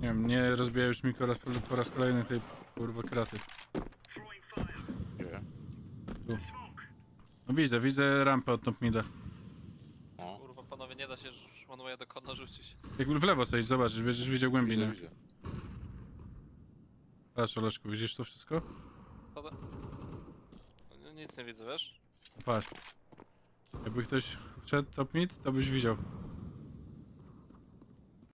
Nie wiem, nie rozbija już mi po raz kolejny tej kurwa kraty. Gdzie? Tu. No widzę rampę od top mida. O, Kurwa, panowie, nie da się one do kona rzucić. Jak w lewo stoisz, zobacz, będziesz widział głębiej, widzę, nie? widzę. Patrz, Oleszku, widzisz to wszystko? Szkoda. Nic nie widzę, wiesz? Patrz. Jakby ktoś wszedł top mid, to byś widział.